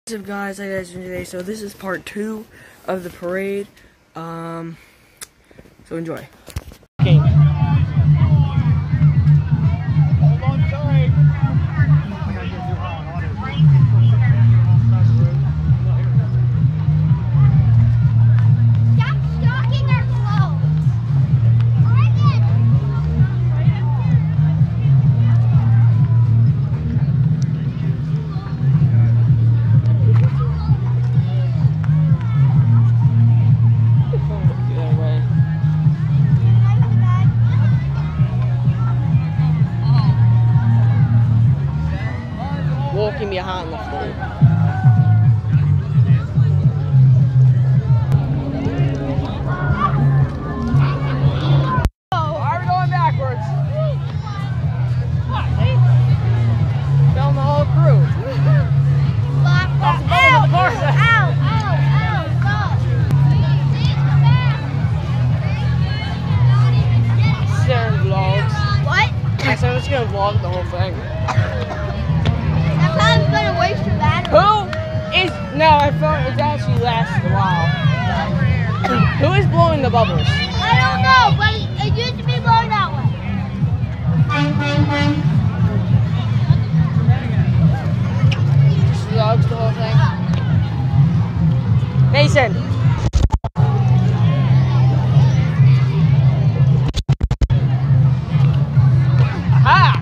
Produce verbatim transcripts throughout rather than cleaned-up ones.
What's up, guys? How you guys doing today? So this is part two of the parade. Um, so enjoy. Okay. Walking behind the float. Oh, are we going backwards? Film the whole crew. Ow, ow, ow, ow, ow, Sarah vlogs. What? I said I was gonna vlog the whole thing. I was gonna waste your battery. Who is no? I thought it actually lasted a while. Who is blowing the bubbles? I don't know, but it, it used to be blowing that way. Vlogs the whole thing. Mason. Aha!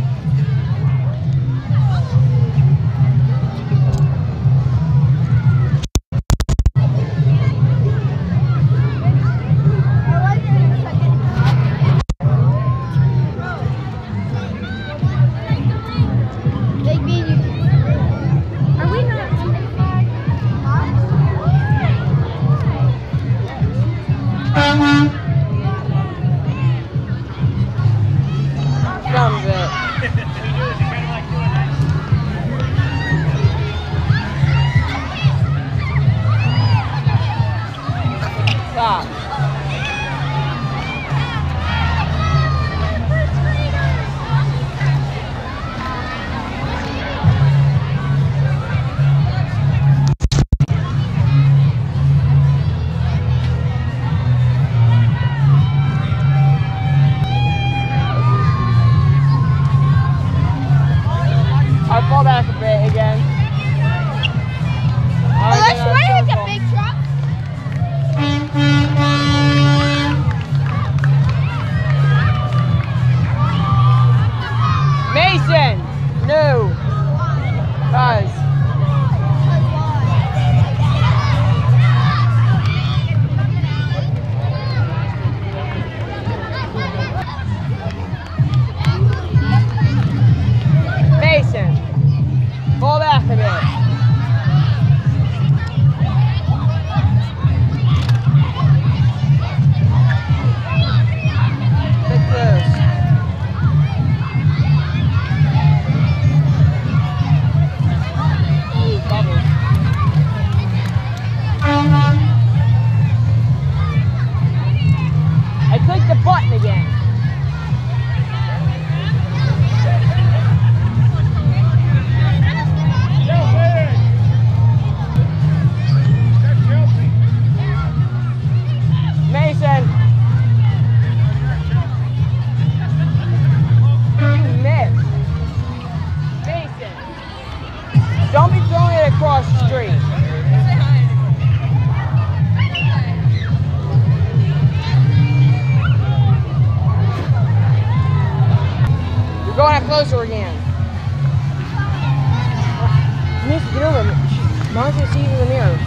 Stop. I fall back a bit again. Oh, that's right, it's a big truck. Mason! No! Guys. Mason! Fall back a bit. I clicked the button again. Mason. Miss. Mason. Don't be throwing it across the street. Going up closer again. Miss, get over. Mom's gonna see you in the mirror.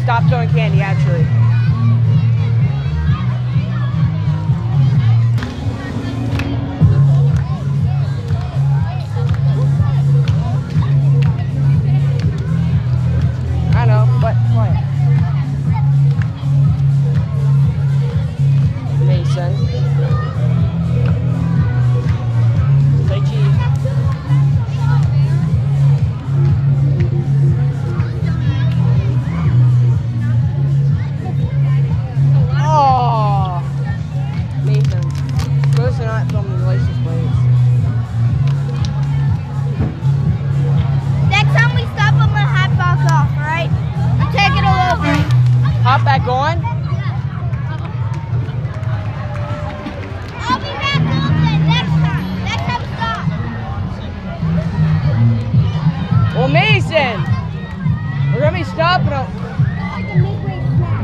stop throwing candy, actually. I know, but quiet. Mason. Say cheese. Oh, Mason. Supposed to not film the license plates. Next time we stop, I'm gonna hop back off, alright? I'm taking a little break. Hop back on. I'll be back open next time. Next time stop. Well, Mason, we're gonna be stopping. A Like a midway snack.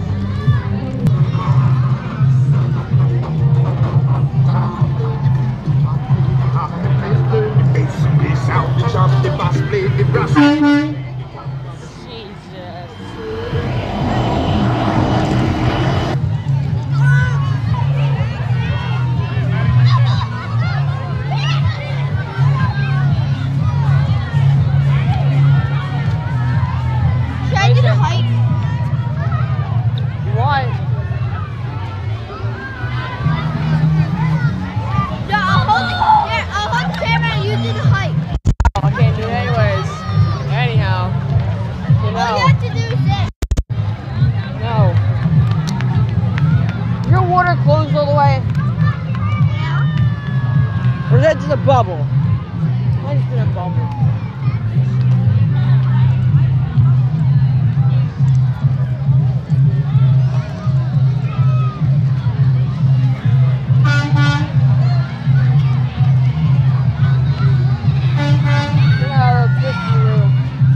Should I do the hike? You want? No, I'll hold the, here, I'll hold the camera and you do the hike. I can't do it anyways. Anyhow, you All know, you have to do is this. no. Your water closed all the way, Yeah. or is that just a bubble? Mine's just been a bubble. Look at our twisty room.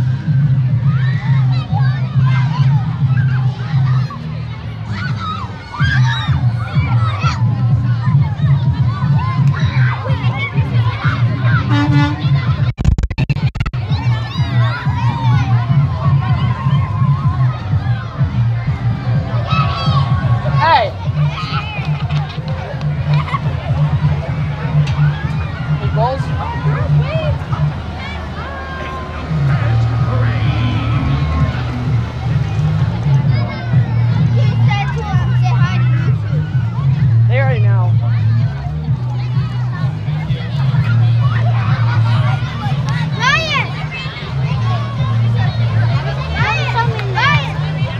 Hey! Hey, balls? He said to him, say hi to YouTube. They already know. Ryan! Ryan! Ryan!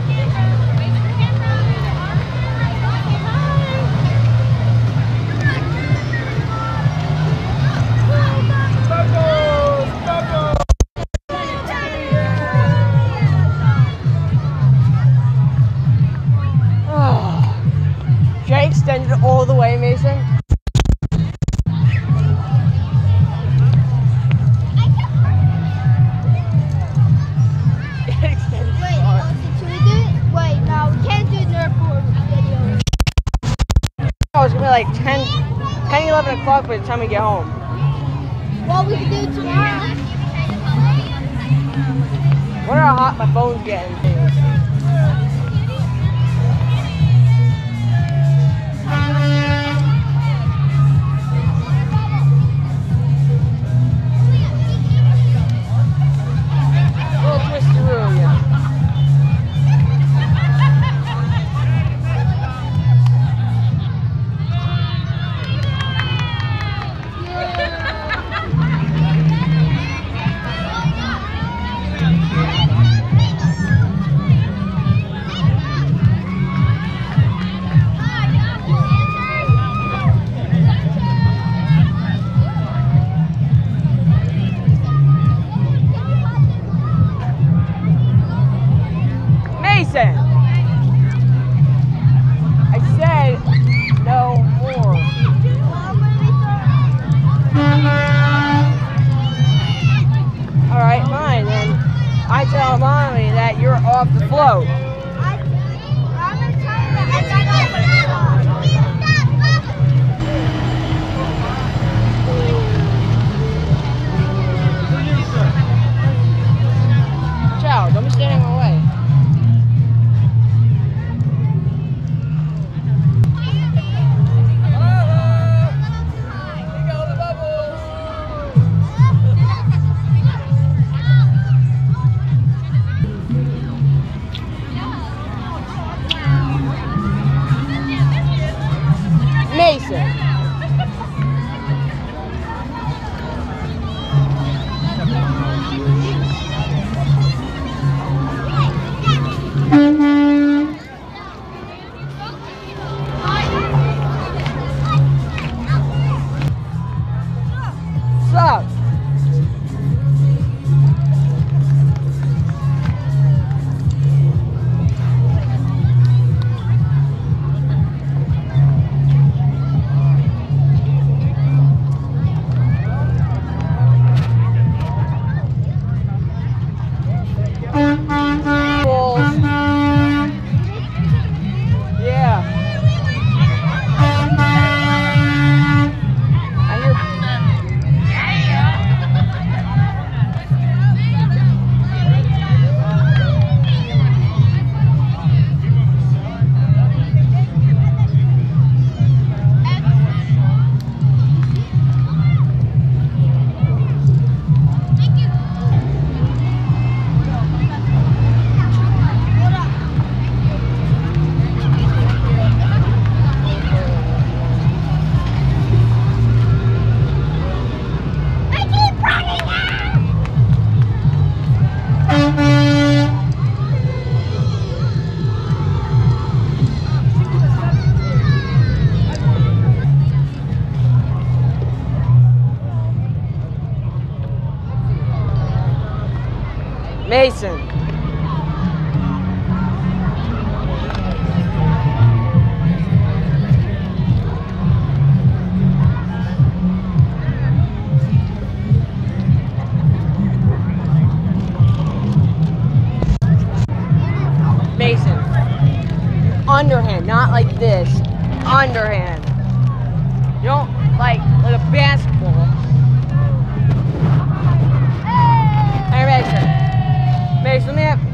Should I extend it all the way, Mason? Extend it Wait, far. Austin, should we do it? Wait, no, we can't do Nerdcore video. Oh, it's gonna be like ten, ten, eleven o'clock by the time we get home. Well, we can do it tomorrow. Wonder how hot my phone's getting. Little twisty room, yeah. Mason! I said no more. Alright, fine then. I tell mommy that you're off the float. Ciao, don't be standing in my way. Yeah. Mason. Mason. Underhand, not like this. Underhand. You don't like like a basketball. Hey, Mason. Mason, let me have.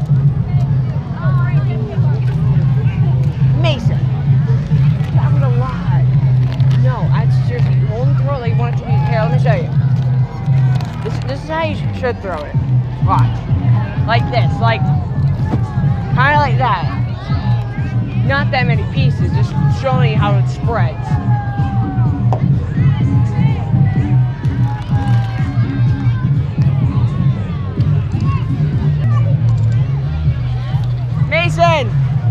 Mason. That was a lot. No, I seriously only throw it like you want it to be. Here, let me show you. This, this is how you should throw it. Watch. Like this. Like. Kind of like that. Not that many pieces. Just showing you how it spreads. Mason!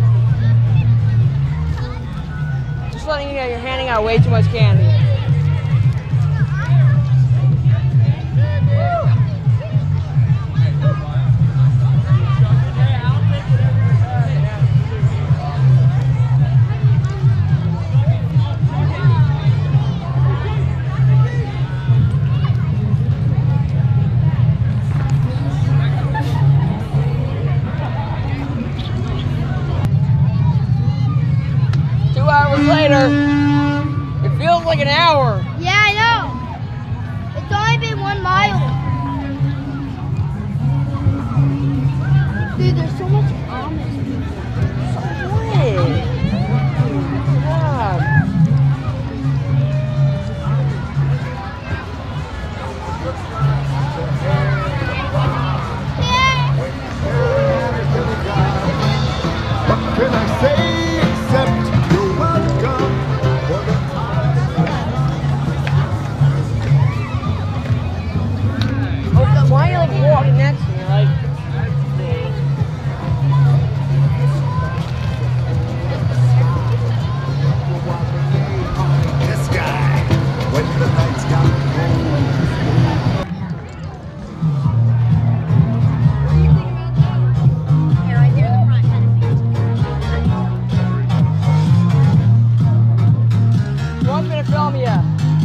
Just letting you know you're handing out way too much candy. Hours later, it feels like an hour. Yeah, I know. It's only been one mile. Dude, there's so much Amish people. So what? God. What can I say except you're welcome? Oh, why are you like walking next to me? Like, This guy, when the lights got what's gonna film you?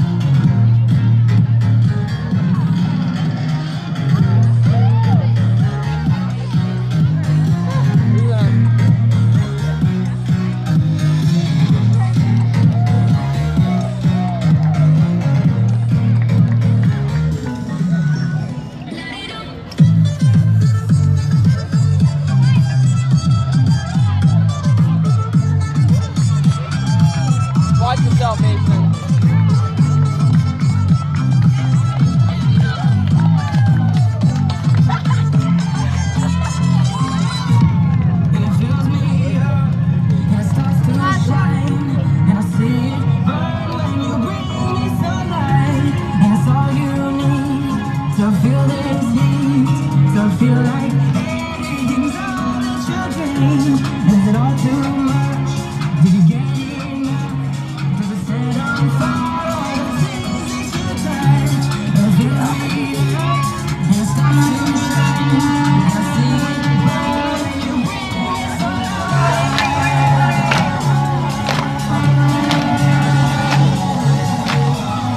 Watch yourself, Mason.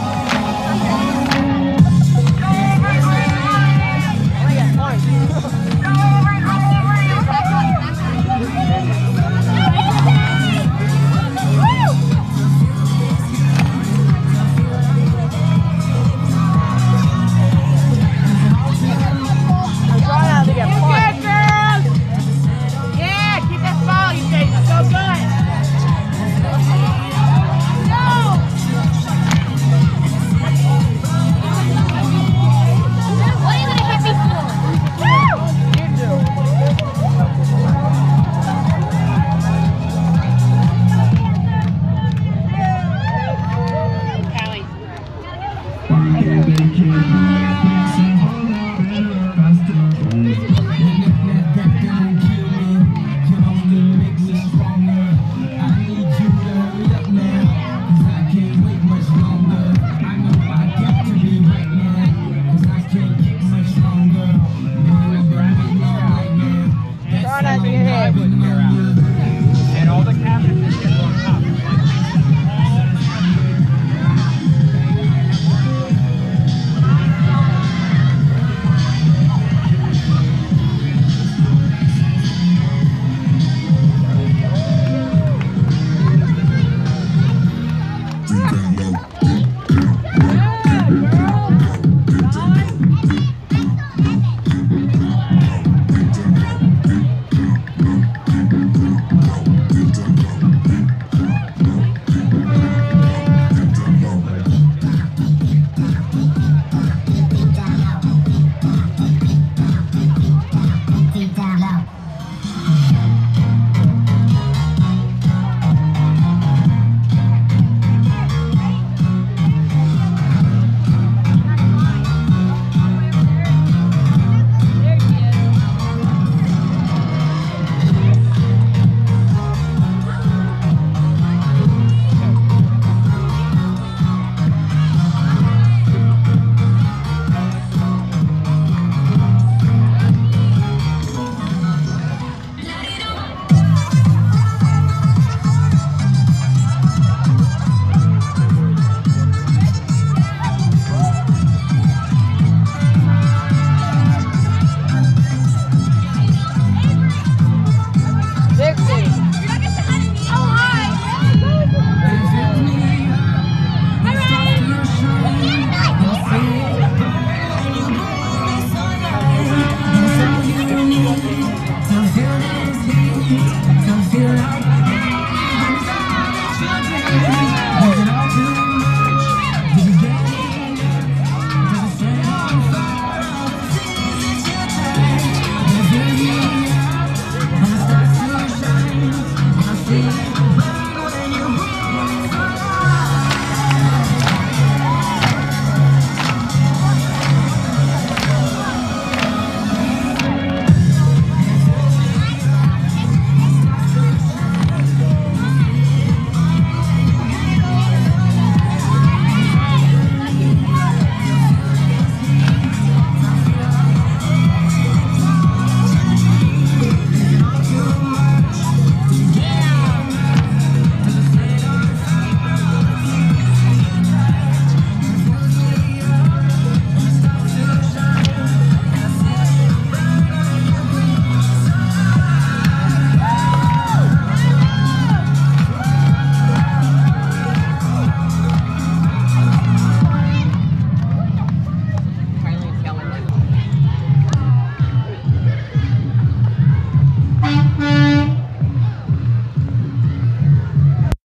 Oh, yeah, fine.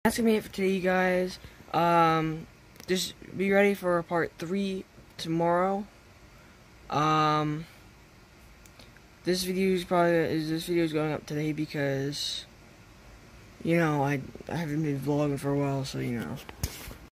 That's gonna be it for today, you guys. Um, just be ready for part three tomorrow. Um, this video is probably is this video is going up today because you know I I haven't been vlogging for a while, so you know.